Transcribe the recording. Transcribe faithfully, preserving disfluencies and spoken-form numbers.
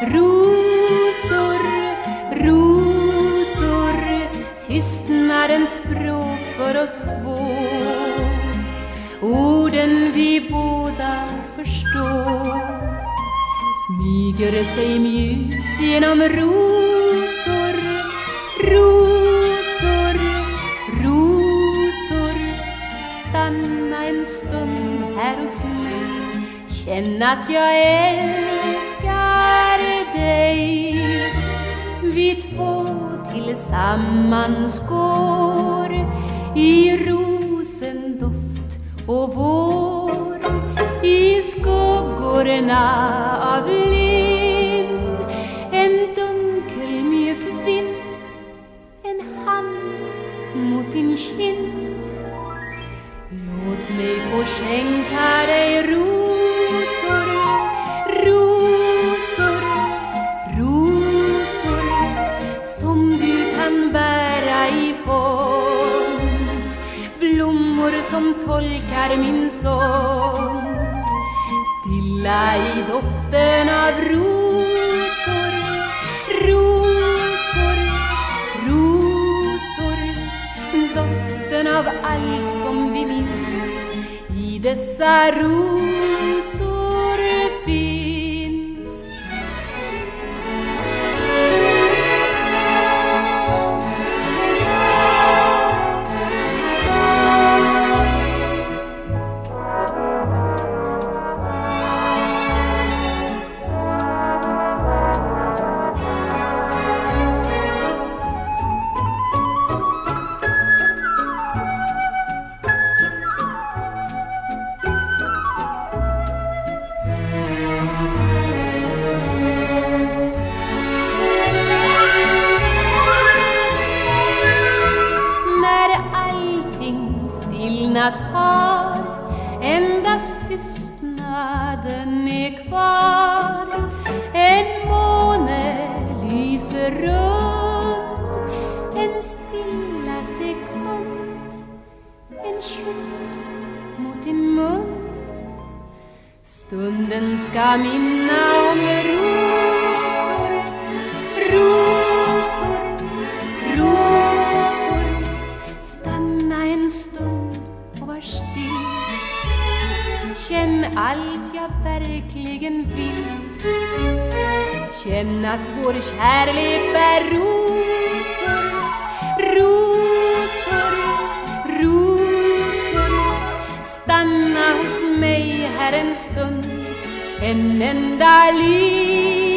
Rosor, rosor, tystnadens språk för oss två. Orden vi båda förstår smyger sig mjukt genom rosor, rosor, rosor. Stanna en stund här hos mig, känn att jag älskar dig. Vi två tillsammans går i rosendoft och vår, i skuggorna av lind. En dunkel mjuk vind, en hand mot din kind. Låt mig få skänka dig rosor, rosor, rosor, som du kan bära i form. Blommor som tolkar min sång, stilla i doften av rosor, rosor, rosor. Doften av allt som vi minns i dessa rosor finns. Har endast tystnaden är kvar. En måne lyser runt, en stilla sekund, en kyss mot din mun. Stunden ska minna om rosor, rosor, rosor. Stanna en stund och var still, känn allt jag verkligen vill. Känn att vår kärlek bär rosor, rosor, rosor. Stanna hos mig här en stund, en enda liv.